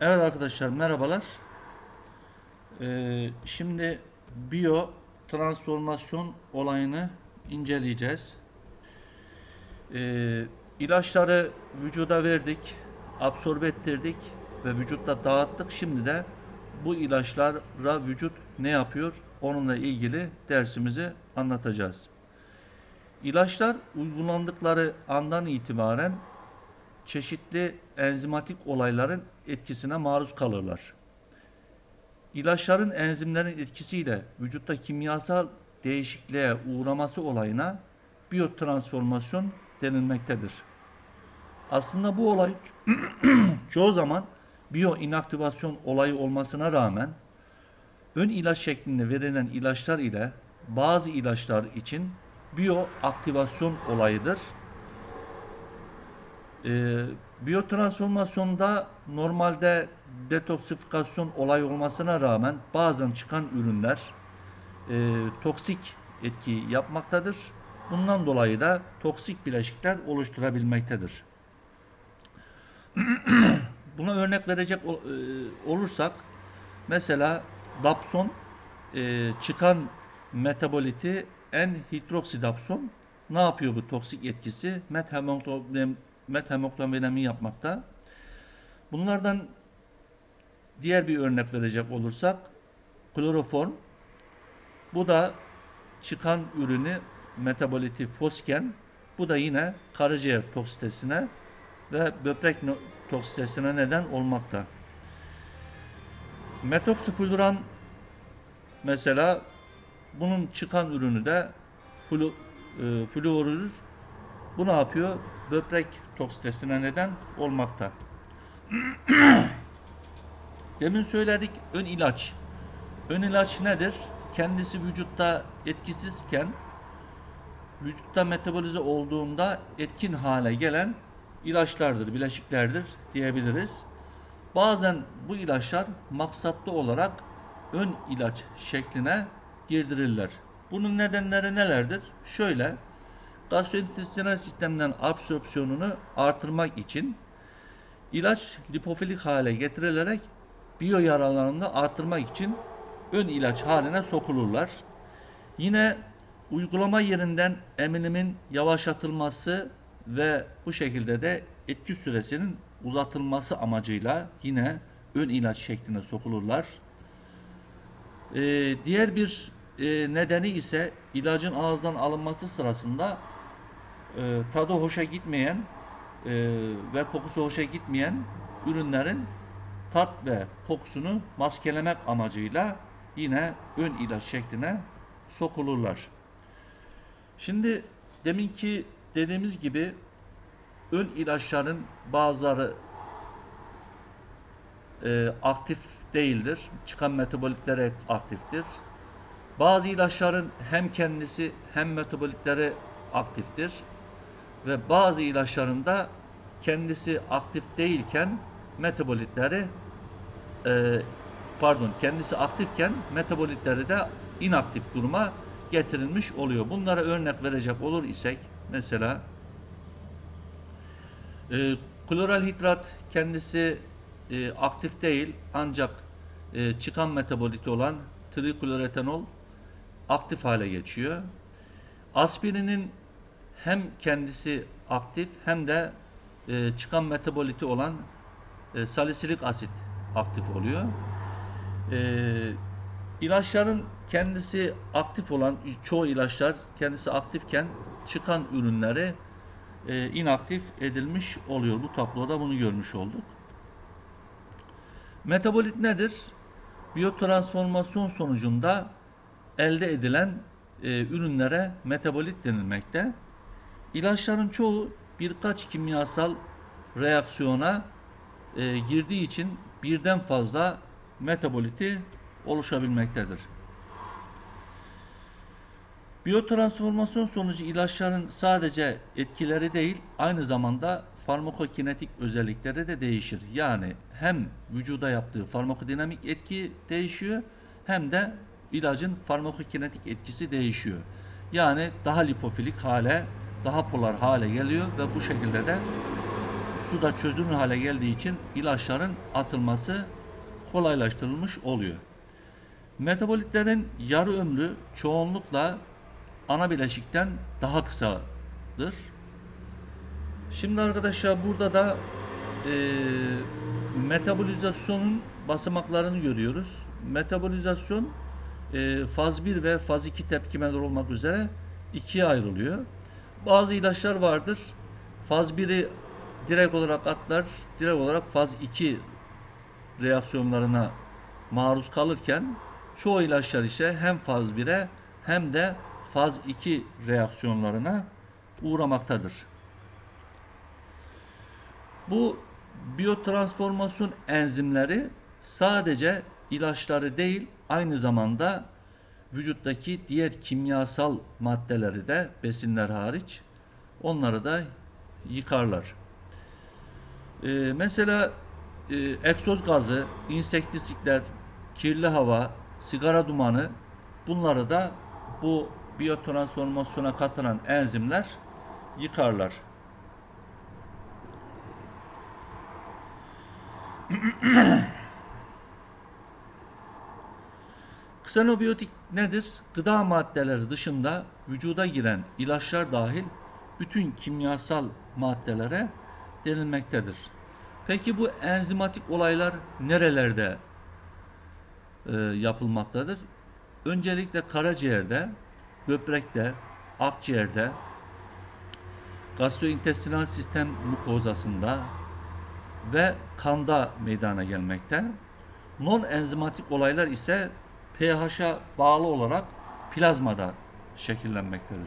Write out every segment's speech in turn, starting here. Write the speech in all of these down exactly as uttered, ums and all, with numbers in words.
Evet arkadaşlar, merhabalar. Ee, şimdi biyo transformasyon olayını inceleyeceğiz. Ee, ilaçları vücuda verdik, absorbe ettirdik ve vücutta dağıttık. Şimdi de bu ilaçlara vücut ne yapıyor? Onunla ilgili dersimizi anlatacağız. İlaçlar uygulandıkları andan itibaren çeşitli enzimatik olayların etkisine maruz kalırlar. İlaçların enzimlerin etkisiyle vücutta kimyasal değişikliğe uğraması olayına biyotransformasyon denilmektedir. Aslında bu olay çoğu zaman biyoinaktivasyon olayı olmasına rağmen ön ilaç şeklinde verilen ilaçlar ile bazı ilaçlar için biyoaktivasyon olayıdır. Ee, biyotransformasyonda normalde detoksifikasyon olayı olmasına rağmen bazen çıkan ürünler e, toksik etki yapmaktadır. Bundan dolayı da toksik bileşikler oluşturabilmektedir. Buna örnek verecek e, olursak mesela dapson e, çıkan metaboliti N-hidroksidapson ne yapıyor bu toksik etkisi? Methemoklomelemi yapmakta. Bunlardan diğer bir örnek verecek olursak kloroform. Bu da çıkan ürünü metaboliti fosgen. Bu da yine karaciğer toksitesine ve böbrek toksitesine neden olmakta. Metoksifluran mesela bunun çıkan ürünü de flu, e, fluorür. Bu ne yapıyor? Böbrek toksitesine neden olmakta. Demin söyledik ön ilaç. Ön ilaç nedir? Kendisi vücutta etkisizken vücutta metabolize olduğunda etkin hale gelen ilaçlardır, bileşiklerdir diyebiliriz. Bazen bu ilaçlar maksatlı olarak ön ilaç şekline girdirirler. Bunun nedenleri nelerdir? Şöyle, gastrointestinal sistemden absorpsiyonunu artırmak için ilaç lipofilik hale getirilerek biyo yaralarını artırmak için ön ilaç haline sokulurlar. Yine uygulama yerinden emilimin yavaşlatılması ve bu şekilde de etki süresinin uzatılması amacıyla yine ön ilaç şekline sokulurlar. Ee, diğer bir e, nedeni ise ilacın ağızdan alınması sırasında e, tadı hoşa gitmeyen e, ve kokusu hoşa gitmeyen ürünlerin tat ve kokusunu maskelemek amacıyla yine ön ilaç şekline sokulurlar. Şimdi deminki dediğimiz gibi ön ilaçların bazıları e, aktif değildir. Çıkan metabolitleri aktiftir. Bazı ilaçların hem kendisi hem metabolitleri aktiftir. Ve bazı ilaçların da kendisi aktif değilken metabolitleri e, pardon kendisi aktifken metabolitleri de inaktif duruma getirilmiş oluyor. Bunlara örnek verecek olur isek mesela e, kloralhidrat kendisi e, aktif değil ancak e, çıkan metaboliti olan trikloretanol aktif hale geçiyor. Aspirinin hem kendisi aktif hem de e, çıkan metaboliti olan e, salisilik asit aktif oluyor. E, ilaçların kendisi aktif olan çoğu ilaçlar kendisi aktifken çıkan ürünleri e, inaktif edilmiş oluyor. Bu tabloda bunu görmüş olduk. Metabolit nedir? Biyotransformasyon sonucunda elde edilen e, ürünlere metabolit denilmekte. İlaçların çoğu birkaç kimyasal reaksiyona e, girdiği için birden fazla metaboliti oluşabilmektedir. Biyotransformasyon sonucu ilaçların sadece etkileri değil, aynı zamanda farmakokinetik özellikleri de değişir. Yani hem vücuda yaptığı farmakodinamik etki değişiyor, hem de ilacın farmakokinetik etkisi değişiyor. Yani daha lipofilik hale, daha polar hale geliyor ve bu şekilde de suda çözünür hale geldiği için ilaçların atılması kolaylaştırılmış oluyor. Metabolitlerin yarı ömrü çoğunlukla ana bileşikten daha kısadır. Şimdi arkadaşlar burada da e, metabolizasyonun basamaklarını görüyoruz. Metabolizasyon e, faz bir ve faz iki tepkimeler olmak üzere ikiye ayrılıyor. Bazı ilaçlar vardır. Faz biri direkt olarak atlar, direkt olarak faz iki reaksiyonlarına maruz kalırken çoğu ilaçlar ise hem faz bire hem de faz iki reaksiyonlarına uğramaktadır. Bu biyotransformasyon enzimleri sadece ilaçları değil, aynı zamanda vücuttaki diğer kimyasal maddeleri de, besinler hariç, onları da yıkarlar. Ee, mesela e, egzoz gazı, insektisitler, kirli hava, sigara dumanı, bunları da bu biyotransformasyona katılan enzimler yıkarlar. Ksenobiyotik nedir? Gıda maddeleri dışında vücuda giren ilaçlar dahil bütün kimyasal maddelere denilmektedir. Peki bu enzimatik olaylar nerelerde e, yapılmaktadır? Öncelikle karaciğerde, böbrekte, akciğerde, gastrointestinal sistem mukozasında ve kanda meydana gelmekte. Non-enzimatik olaylar ise pH'a bağlı olarak plazmada şekillenmektedir.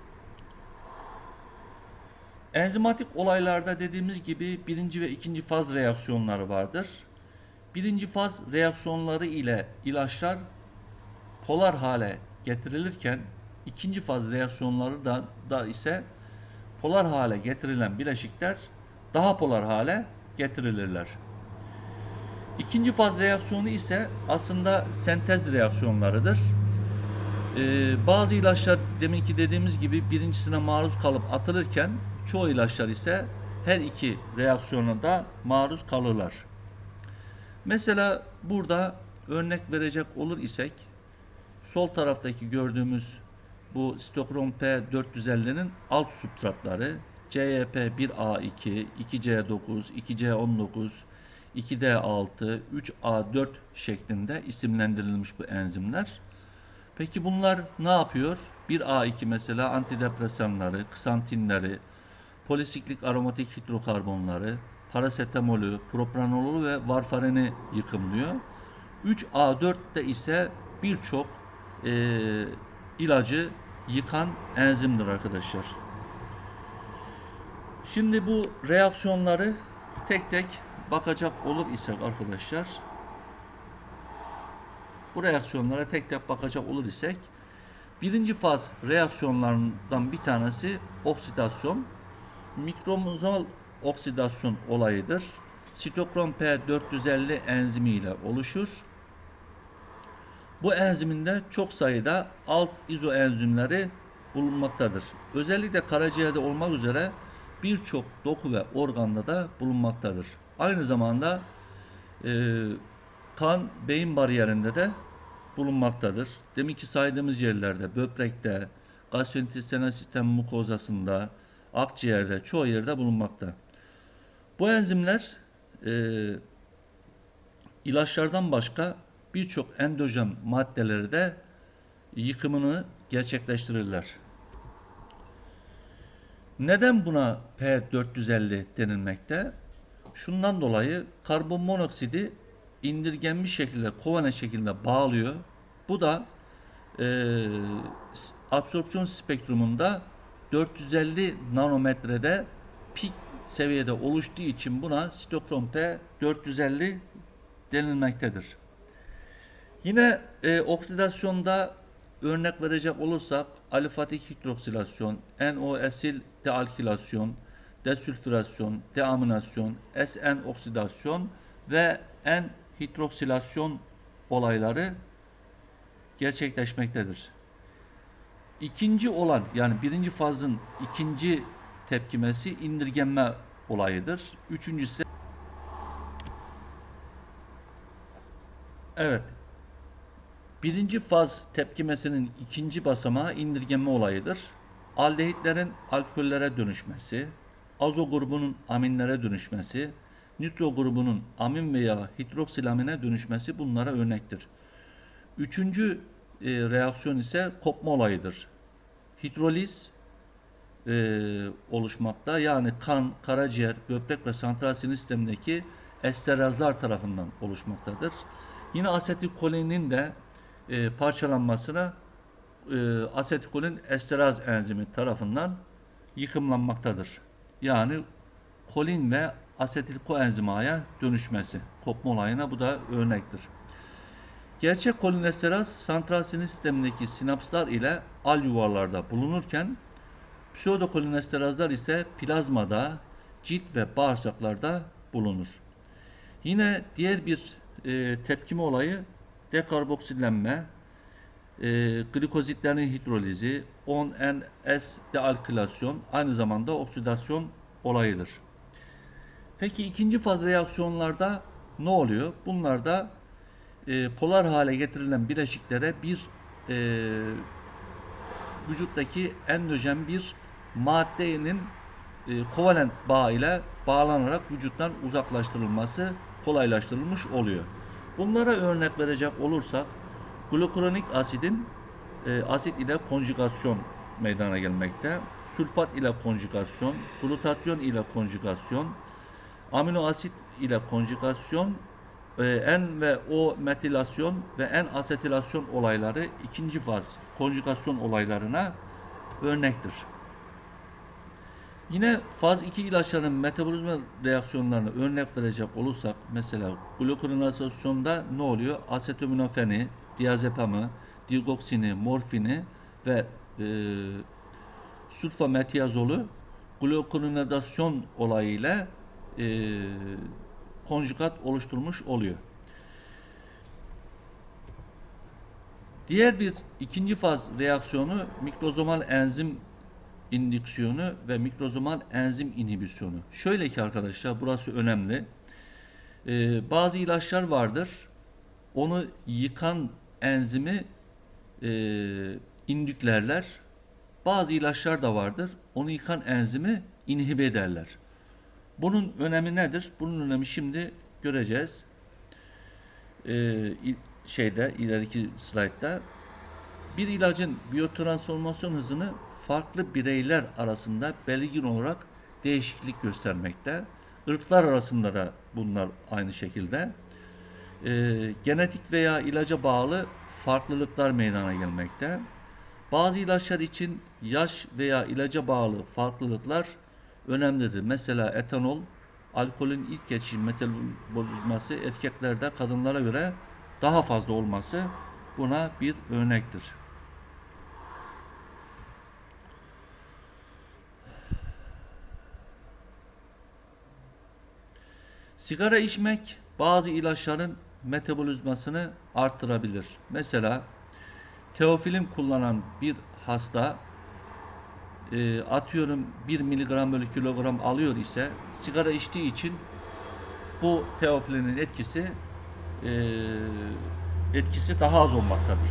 Enzimatik olaylarda dediğimiz gibi birinci ve ikinci faz reaksiyonları vardır. Birinci faz reaksiyonları ile ilaçlar polar hale getirilirken ikinci faz reaksiyonları da, da ise polar hale getirilen bileşikler daha polar hale getirilirler. İkinci faz reaksiyonu ise aslında sentez reaksiyonlarıdır. Ee, bazı ilaçlar deminki dediğimiz gibi birincisine maruz kalıp atılırken çoğu ilaçlar ise her iki reaksiyona da maruz kalırlar. Mesela burada örnek verecek olur isek sol taraftaki gördüğümüz bu sitokrom P dört yüz ellinin alt substratları C Y P bir A iki, iki C dokuz, iki C on dokuz, iki D altı, üç A dört şeklinde isimlendirilmiş bu enzimler. Peki bunlar ne yapıyor? bir A iki mesela antidepresanları, ksantinleri, polisiklik aromatik hidrokarbonları, parasetamolü, propranololu ve varfareni yıkımlıyor. üç A dört'te ise birçok e, ilacı yıkan enzimdir arkadaşlar. Şimdi bu reaksiyonları tek tek bakacak olur isek arkadaşlar, bu reaksiyonlara tek tek bakacak olur isek, birinci faz reaksiyonlarından bir tanesi oksidasyon, mikromozal oksidasyon olayıdır. Sitokrom P dört yüz elli enzimi ile oluşur. Bu enziminde çok sayıda alt izoenzimleri bulunmaktadır. Özellikle karaciğerde olmak üzere birçok doku ve organda da bulunmaktadır. Aynı zamanda e, kan beyin bariyerinde de bulunmaktadır. Deminki saydığımız yerlerde, böbrekte, gastrointestinal sistem mukozasında, akciğerde, çoğu yerde bulunmakta. Bu enzimler e, ilaçlardan başka birçok endojen maddeleri de yıkımını gerçekleştirirler. Neden buna P dört yüz elli denilmekte? Şundan dolayı karbon monoksidi indirgenmiş şekilde, kovane şekilde bağlıyor. Bu da e, absorpsiyon spektrumunda dört yüz elli nanometrede pik seviyede oluştuğu için buna sitokrom P dört yüz elli denilmektedir. Yine e, oksidasyonda örnek verecek olursak alifatik hidroksilasyon, N-O-esil dealkilasyon, desülfürasyon, deaminasyon, S N oksidasyon ve N hidroksilasyon olayları gerçekleşmektedir. İkinci olan, yani birinci fazın ikinci tepkimesi indirgenme olayıdır. Üçüncüsü, evet, birinci faz tepkimesinin ikinci basamağı indirgeme olayıdır. Aldehitlerin alkollere dönüşmesi, azo grubunun aminlere dönüşmesi, nitro grubunun amin veya hidroksilamine dönüşmesi bunlara örnektir. Üçüncü e, reaksiyon ise kopma olayıdır. Hidroliz e, oluşmakta, yani kan, karaciğer, böbrek ve santral sinir sistemindeki esterazlar tarafından oluşmaktadır. Yine asetilkolinin de e, parçalanmasına e, asetilkolin esteraz enzimi tarafından yıkımlanmaktadır. Yani kolin ve asetilkoenzim A'ya dönüşmesi, kopma olayına bu da örnektir. Gerçek kolinesteraz santral sinir sistemindeki sinapslar ile al yuvarlarda bulunurken pseudokolinesterazlar ise plazmada, cilt ve bağırsaklarda bulunur. Yine diğer bir e, tepkime olayı dekarboksillenme, e, glikozitlerin hidrolizi, on N S dealkilasyon, aynı zamanda oksidasyon olayıdır. Peki ikinci faz reaksiyonlarda ne oluyor? Bunlarda e, polar hale getirilen bileşiklere bir e, vücuttaki endojen bir maddenin e, kovalent bağ ile bağlanarak vücuttan uzaklaştırılması kolaylaştırılmış oluyor. Bunlara örnek verecek olursak glukuronik asidin e, asit ile konjugasyon meydana gelmekte. Sülfat ile konjugasyon, glutatyon ile konjugasyon, amino asit ile konjugasyon, N ve O metilasyon ve N asetilasyon olayları ikinci faz konjugasyon olaylarına örnektir. Yine faz iki ilaçların metabolizma reaksiyonlarına örnek verecek olursak, mesela glukonizasyonda ne oluyor? Asetaminopheni, diazepamı, digoksini, morfini ve e, sulfametiyazolu glukonizasyon olayıyla e, konjugat oluşturmuş oluyor. Diğer bir ikinci faz reaksiyonu mikrozomal enzim indüksiyonu ve mikrozomal enzim inhibisyonu. Şöyle ki arkadaşlar, burası önemli. Ee, bazı ilaçlar vardır. Onu yıkan enzimi e, indüklerler. Bazı ilaçlar da vardır. Onu yıkan enzimi inhibe ederler. Bunun önemi nedir? Bunun önemi şimdi göreceğiz. Ee, şeyde ileriki slaytta bir ilacın biyotransformasyon hızını farklı bireyler arasında belirgin olarak değişiklik göstermekte. Irklar arasında da bunlar aynı şekilde. Ee, genetik veya ilaca bağlı farklılıklar meydana gelmekte. Bazı ilaçlar için yaş veya ilaca bağlı farklılıklar önemlidir. Mesela etanol, alkolün ilk geçiş metabolizması erkeklerde kadınlara göre daha fazla olması buna bir örnektir. Sigara içmek bazı ilaçların metabolizmasını arttırabilir. Mesela teofilin kullanan bir hasta e, atıyorum bir miligram bölü kilogram alıyor ise sigara içtiği için bu teofilinin etkisi e, etkisi daha az olmaktadır.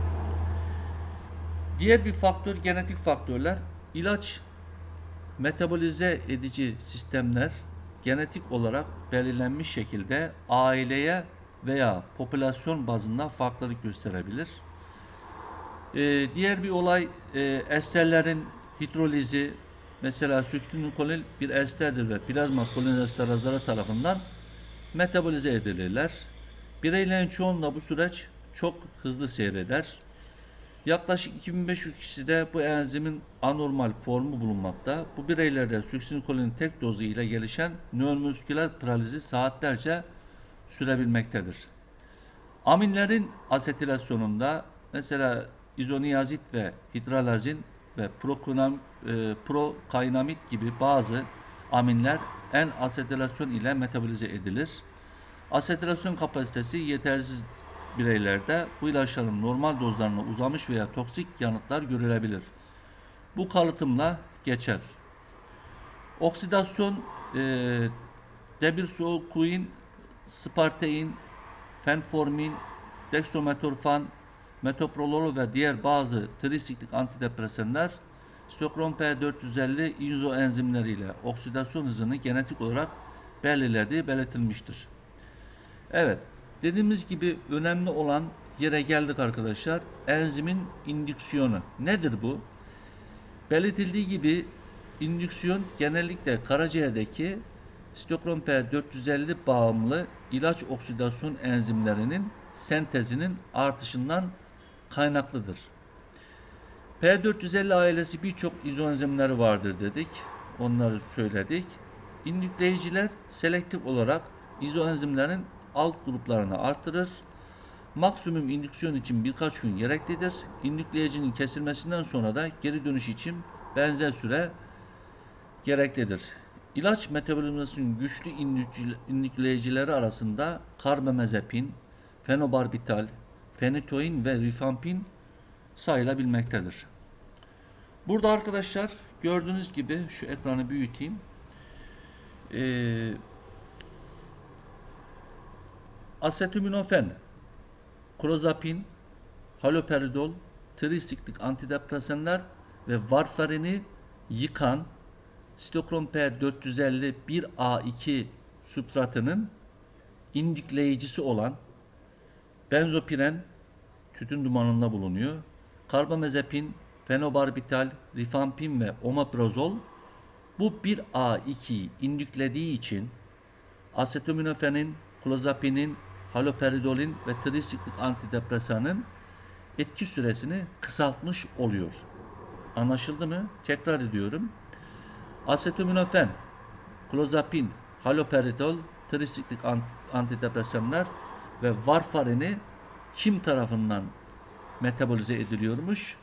Diğer bir faktör genetik faktörler. İlaç metabolize edici sistemler genetik olarak belirlenmiş şekilde aileye veya popülasyon bazında farklılık gösterebilir. Ee, diğer bir olay e, esterlerin hidrolizi, mesela süktinülkolil bir esterdir ve plazma kolinesterazları tarafından metabolize edilirler. Bireylerin çoğunda bu süreç çok hızlı seyreder. Yaklaşık iki bin beş yüz kişide bu enzimin anormal formu bulunmakta. Bu bireylerde süktinülkolinin tek dozu ile gelişen nöromusküler paralizi saatlerce sürebilmektedir. Aminlerin asetilasyonunda mesela izoniazid ve hidralazin ve prokainamid gibi bazı aminler N-asetilasyon ile metabolize edilir. Asetilasyon kapasitesi yetersiz bireylerde bu ilaçların normal dozlarına uzamış veya toksik yanıtlar görülebilir. Bu kalıtımla geçer. Oksidasyon e, debilsokuin, spartein, fenformin, dextrometorfan, metoprolol ve diğer bazı trisiklik antidepresanlar Stokron P dört yüz elli izoenzimleriyle oksidasyon hızını genetik olarak belirlediği belirtilmiştir. Evet, dediğimiz gibi önemli olan yere geldik arkadaşlar. Enzimin indüksiyonu. Nedir bu? Belirtildiği gibi indüksiyon genellikle karaciğerdeki Stokron P dört yüz elli bağımlı ilaç oksidasyon enzimlerinin sentezinin artışından kaynaklıdır. P dört yüz elli ailesi birçok izoenzimleri vardır dedik. Onları söyledik. İndükleyiciler selektif olarak izoenzimlerin alt gruplarını artırır. Maksimum indüksiyon için birkaç gün gereklidir. İndükleyicinin kesilmesinden sonra da geri dönüş için benzer süre gereklidir. İlaç metabolizmasının güçlü indükleyicileri arasında karbamazepin, fenobarbital, fenitoin ve rifampin sayılabilmektedir. Burada arkadaşlar gördüğünüz gibi şu ekranı büyüteyim. Ee, asetaminofen, klozapin, haloperidol, trisiklik antidepresanlar ve varfarini yıkan Stokron P dört yüz elli bir A iki substratının indükleyicisi olan benzopiren tütün dumanında bulunuyor. Karbamazepin, fenobarbital, rifampin ve omeprazol bu bir A ikiyi indüklediği için asetaminofenin, klozapinin, haloperidolin ve trisiklik antidepresanın etki süresini kısaltmış oluyor. Anlaşıldı mı? Tekrar ediyorum. Asetaminofen, klozapin, haloperidol, trisiklik antidepresanlar ve varfarini kim tarafından metabolize ediliyormuş?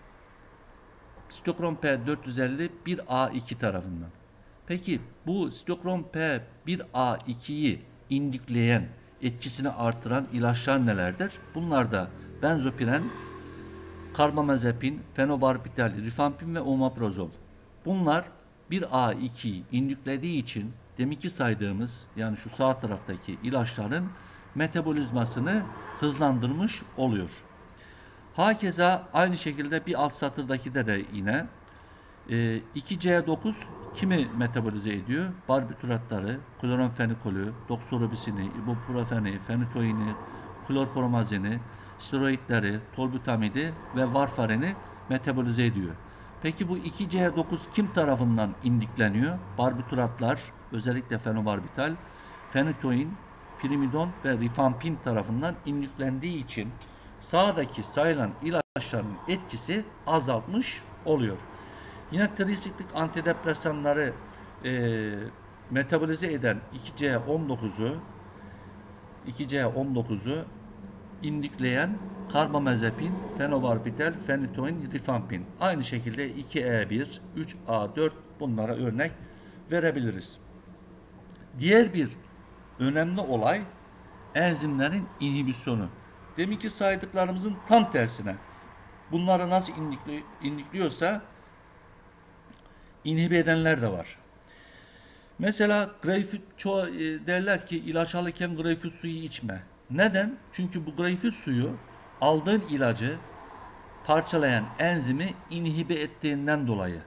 Stokron P dört yüz elli bir A iki tarafından. Peki bu Stokron P bir A ikiyi indükleyen, etkisini artıran ilaçlar nelerdir? Bunlar da benzopiren, karbamazepin, fenobarbital, rifampin ve omeprazol. Bunlar bir A ikiyi indüklediği için deminki saydığımız yani şu sağ taraftaki ilaçların metabolizmasını hızlandırmış oluyor. Hakeza aynı şekilde bir alt satırdaki de de yine e, iki C dokuz kimi metabolize ediyor? Barbituratları, kloramfenikolü, doksorubisini, ibuprofeni, fenitoini, klorpromazini, steroidleri, tolbutamidi ve varfarini metabolize ediyor. Peki bu iki C dokuz kim tarafından indükleniyor? Barbituratlar, özellikle fenobarbital, fenitoin, pirimidon ve rifampin tarafından indüklendiği için sağdaki sayılan ilaçların etkisi azaltmış oluyor. Yine trisiklik antidepresanları e, metabolize eden iki C on dokuzu iki C on dokuzu indükleyen karbamazepin, fenobarbital, fenitoin, rifampin. Aynı şekilde iki E bir, üç A dört bunlara örnek verebiliriz. Diğer bir önemli olay enzimlerin inhibisyonu. Deminki saydıklarımızın tam tersine. Bunları nasıl indükli, indükliyorsa inhibe edenler de var. Mesela greyfurt çoğu e, derler ki ilaç alırken greyfurt suyu içme. Neden? Çünkü bu greyfurt suyu aldığın ilacı parçalayan enzimi inhibe ettiğinden dolayı.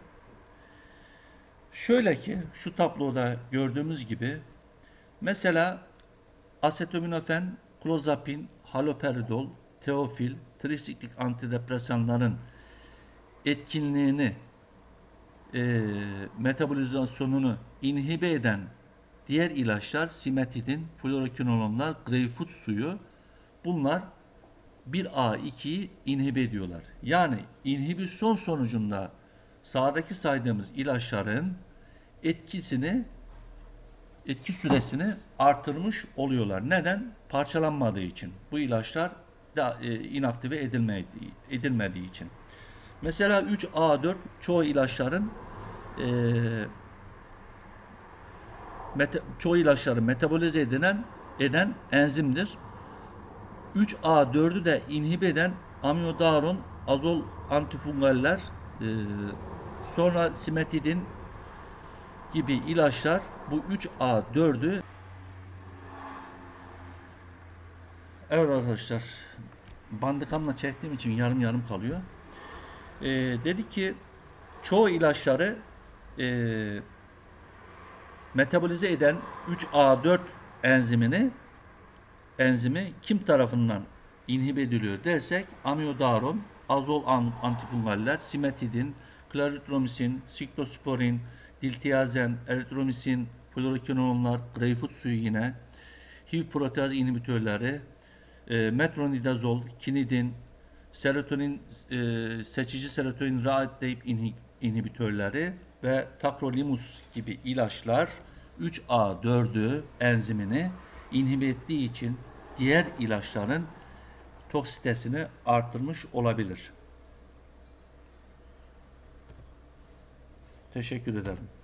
Şöyle ki şu tabloda gördüğümüz gibi mesela asetaminofen, klozapin, haloperidol, teofil, trisiklik antidepresanların etkinliğini e, metabolizasyonunu inhibe eden diğer ilaçlar simetidin, fluorokinolonlar, greyfurt suyu bunlar bir A ikiyi inhibe ediyorlar. Yani inhibisyon sonucunda sağdaki saydığımız ilaçların etkisini etki süresini artırmış oluyorlar. Neden? Parçalanmadığı için. Bu ilaçlar da e, inaktive edilmediği, edilmediği için. Mesela üç A dört çoğu ilaçların e, meta, çoğu ilaçların metabolize edilen eden enzimdir. üç A dördü de inhibe eden amiodaron, azol antifungaller, e, sonra simetidin gibi ilaçlar bu üç A dördü. Evet arkadaşlar, bandikamla çektiğim için yarım yarım kalıyor. Ee, dedi ki çoğu ilaçları e, metabolize eden üç A dört enzimini enzimi kim tarafından inhibe ediliyor dersek amiodaron, azol antifungaller, simetidin, klaritromisin, siklosporin, diltiazen, eritromisin, fluorokinolonlar, greyfurt suyu yine, H I V proteaz inhibitörleri, e, metronidazol, kinidin, serotonin e, seçici serotonin rahatleyip inhibitörleri ve tacrolimus gibi ilaçlar üç A dördü enzimini inhibe ettiği için diğer ilaçların toksitesini artırmış olabilir. Teşekkür ederim.